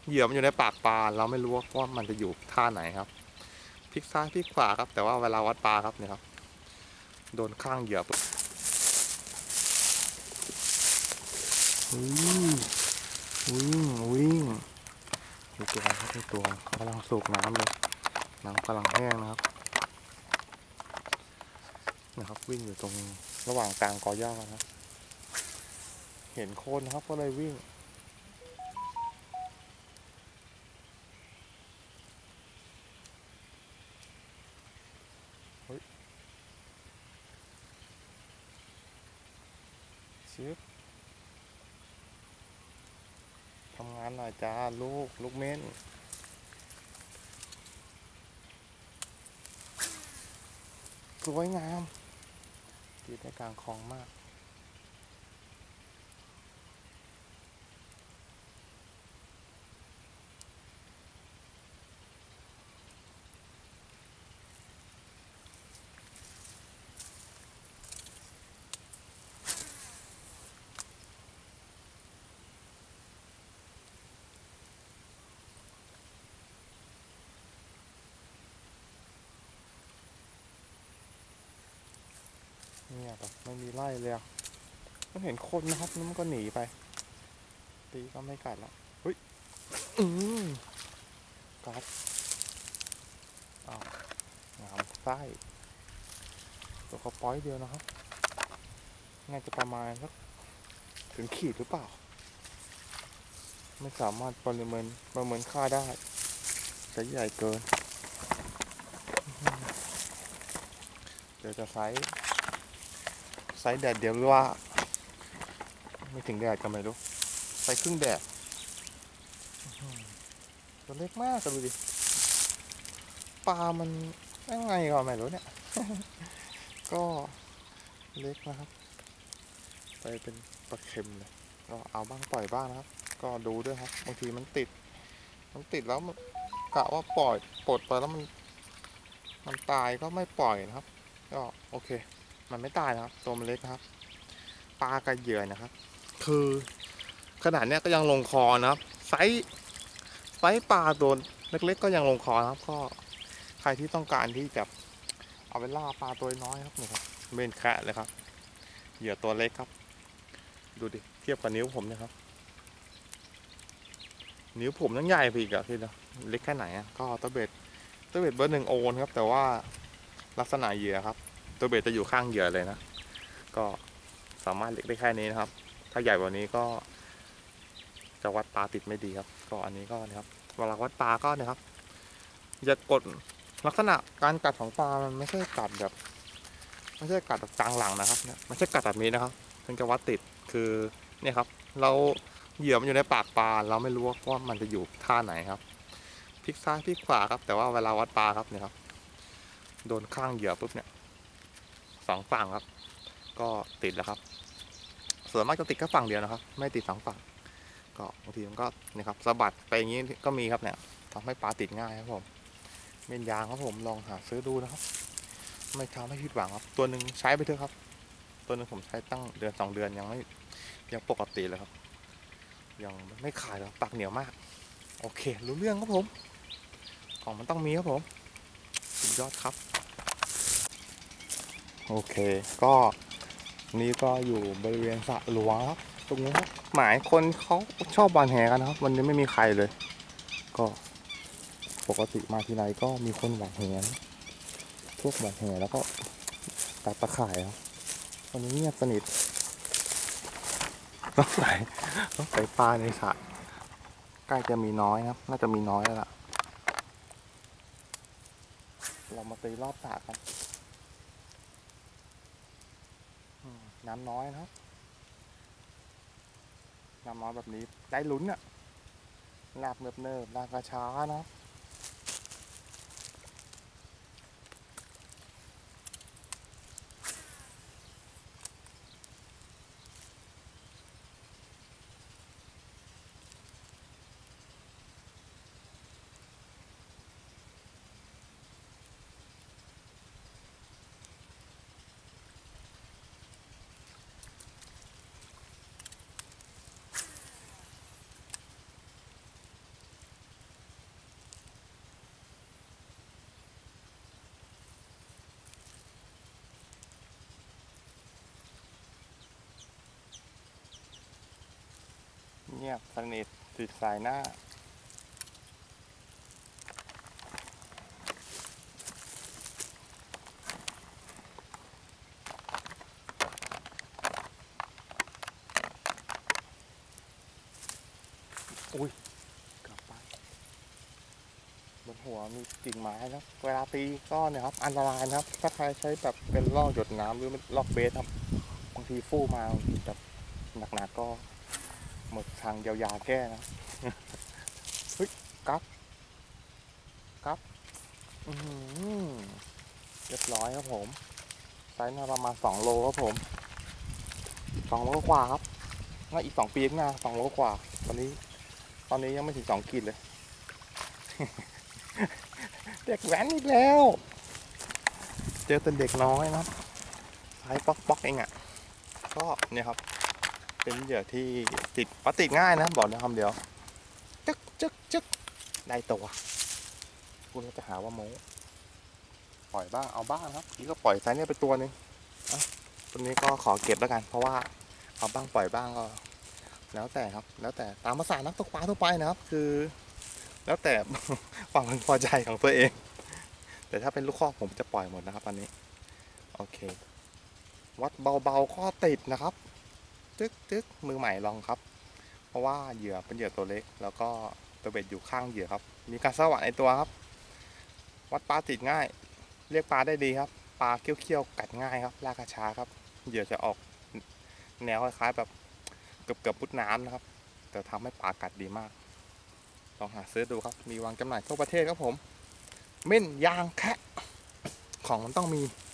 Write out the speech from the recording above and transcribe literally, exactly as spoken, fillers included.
เหยื่อมันอยู่ในปากปลาเราไม่รู้ว่ามันจะอยู่ท่าไหนครับพลิกซ้ายพลิกขวาครับแต่ว่าเวลาวัดปลาครับเนี่ยครับโดนข้างเหยื่อปุ๊บวิ่งวิ่งวิ่งมีตัวครับมีตัวกำลังสูบน้ำเลยน้ำกำลังแห้งนะครับนะครับวิ่งอยู่ตรงระหว่างกลางกอหญ้านะครับเห็นคนนะครับก็เลยวิ่งเฮ้ยชิบทำงานหน่อยจ้าลูกลูกเม่นสวยงามตีในกลางคลองมากเนี่ยแบบไม่มีไล่เลยอ่ะมันเห็นคนนะครับแล้วมันก็หนีไปตีก็ไม่กัดแล้วเฮ้ยอืมกัดอ้าวงามไส้ตัวเขาป้อยเดียวนะครับน่าจะประมาณสักถึงขีดหรือเปล่าไม่สามารถประเมินประเมินค่าได้ไซส์ใหญ่เกินเดี๋ยวจะไซส์ไซส์แดดเดียวหรือว่าไม่ถึงแดดก็ไม่รู้ไซส์ครึ่งแดดตัวเล็กมากดูดิปลามันยังไงก็ไม่รู้เนี่ยก็เล็กนะครับไปเป็นปลาเค็มเลยก็เอาบ้างปล่อยบ้างนะครับก็ดูด้วยครับบางทีมันติดมันติดแล้วมันกะว่าปล่อยปลดไปแล้วมันมันตายก็ไม่ปล่อยนะครับก็โอเคมันไม่ตายนะครับตัวมันเล็กนะครับปลากระเหยื่อนะครับคือขนาดเนี้ยก็ยังลงคอนะครับไซส์ไซส์ปลาตัวเล็กๆก็ยังลงคอนะครับก็ใครที่ต้องการที่จะเอาไปล่าปลาตัวน้อยครับนี่ครับเบนแคะเลยครับเหยื่อตัวเล็กครับดูดิเทียบกับนิ้วผมนะครับนิ้วผมยังใหญ่ไปอีกอะพี่นะเล็กแค่ไหนอะก็ตัวเบ็ดตัวเบ็ดเบอร์หนึ่งโอนครับแต่ว่าลักษณะเหยื่อครับตัวเบ็ดจะอยู่ข้างเหยื่อเลยนะก็สามารถเล็กได้แค่นี้นะครับถ้าใหญ่กว่านี้ก็จะวัดปลาติดไม่ดีครับก็อันนี้ก็นะครับเวลาวัดปลาก็นะครับอย่ากดลักษณะการกัดของปลามันไม่ใช่กัดแบบไม่ใช่กัดแบบกลางหลังนะครับเนี่ยไม่ใช่กัดแบบนี้นะครับถึงจะวัดติดคือเนี่ยครับเราเหยื่อมันอยู่ในปากปลาเราไม่รู้ว่ามันจะอยู่ท่าไหนครับพลิกซ้ายพลิกขวาครับแต่ว่าเวลาวัดปลาครับเนี่ยครับโดนข้างเหยื่อปุ๊บเนี่ยสองฝั่งครับก็ติดแล้วครับส่วนมากจะติดแค่ฝั่งเดียวนะครับไม่ติดสองฝั่งก็บางทีมันก็เนี่ยครับสะบัดไปอย่างนี้ก็มีครับเนี่ยทำให้ปลาติดง่ายครับผมเม่นยางครับผมลองหาซื้อดูนะครับไม่ทำให้ผิดหวังครับตัวหนึ่งใช้ไปเถอะครับตัวหนึ่งผมใช้ตั้งเดือนสองเดือนยังไม่ยังปกติเลยครับยังไม่ขาดครับปากเหนียวมากโอเครู้เรื่องครับผมของมันต้องมีครับผมสุดยอดครับโอเคก็นี่ก็อยู่บริเวณสระหลวงครับตรงนี้ครับหมายคนเขาชอบวานแหกันนะครับวันนี้ไม่มีใครเลยก็ปกติมาทีไรก็มีคนหวานแหพวกหวานแหแล้วก็ตัดตะข่ายครับวันนี้เงียบสนิทต้องใส่ต้องใส่ปลาในสระใกล้จะมีน้อยครับน่าจะมีน้อยแล้วล่ะเรามาตีรอบสระกันน้ำน้อยนะครับน้ำน้อยแบบนี้ได้ลุ้นอะลากเนิบๆลากกระช้านะเงียบสนิทติดสายหน้าอุ้ยกลับไปบนหัวมีกิ่งไม้นะเวลาตีก็เนี่ยครับอันตรายนะครับถ้าใครใช้แบบเป็นลอกหยดน้ำหรือลอกเบสครับบางทีฟู่มาบางทีแบบหนักๆก็หมดทางยาวๆแก้นะเฮ้ยกั๊บกั๊บอืมเรียบร้อยครับผมไซส์น่าประมาณสองโลครับผมสองโลกว่าครับน่าอีกสองปีข้างหน้าสองโลกว่าตอนนี้ตอนนี้ยังไม่ถึงสองขีดเลย เด็กแว้นอีกแล้วเจอแต่เด็กน้อยนะไซส์ป๊อกป๊อกเองอ่ะก็เนี่ยครับเป็นเหยื่อที่ติดปลาติดง่ายนะบอกในคำเดียวจึ๊กจึ๊กจึ๊กได้ตัวคุณก็จะหาว่าโม้ปล่อยบ้างเอาบ้างครับนี่ก็ปล่อยไซส์เนี่ยไปตัวนึงอ่ะตัวนี้ก็ขอเก็บแล้วกันเพราะว่าเอาบ้างปล่อยบ้างก็แล้วแต่ครับแล้วแต่ตามภาษานักตกปลาทั่วไปนะครับคือแล้วแต่ ความพึงพอใจของตัวเองแต่ถ้าเป็นลูกข้อผมจะปล่อยหมดนะครับตอนนี้โอเควัดเบาๆก็ติดนะครับจึ๊กจึ๊กมือใหม่ลองครับเพราะว่าเหยื่อเป็นเหยื่อตัวเล็กแล้วก็ตัวเบ็ดอยู่ข้างเหยื่อครับมีการสว่านในตัวครับวัดปลาติดง่ายเรียกปลาได้ดีครับปลาเคี้ยวๆกัดง่ายครับลากกระช้าครับเหยื่อจะออกแนวคล้ายๆแบบเกือบๆพุดน้ำนะครับแต่ทำให้ปลากัดดีมากลองหาซื้อดูครับมีวางจำหน่ายทั่วประเทศครับผมเม่นยางแคะของมันต้องมี